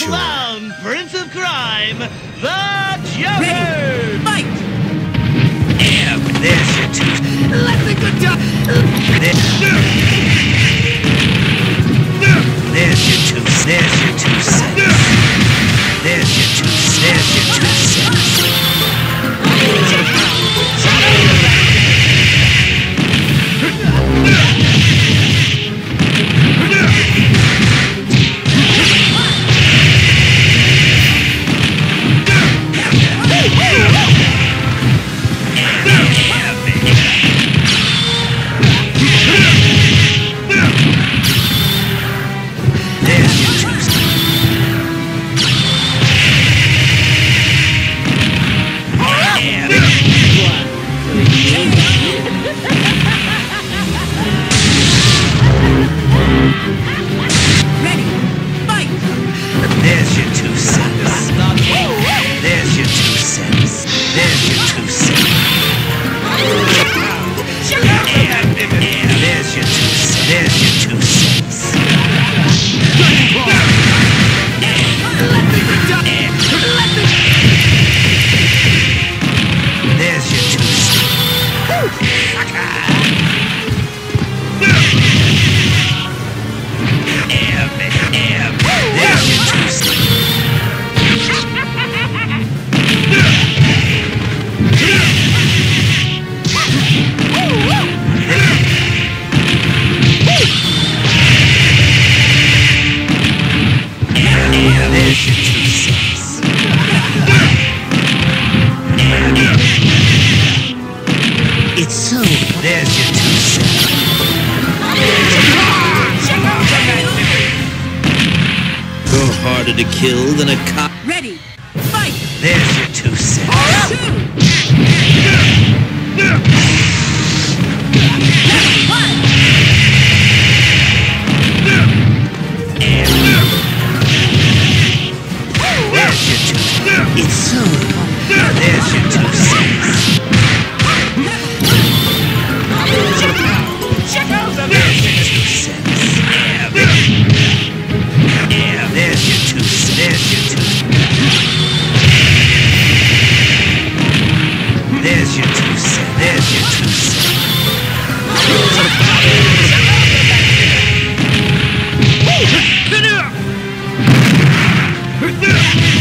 clown prince of crime, the Joker! Ready, fight! There's your two. Let the good time. There's your two. There's your 2 cents. There's your 2 cents. There's your 2 cents. It's so. There's your 2 cents. You're harder to kill than a cop. Ready, fight! There's your 2 cents. It's so. There's your 2 cents. Check out the There's your 2 cents. There's your 2 cents. There's your 2 cents. There's your 2 cents. There's your 2 cents. Enough!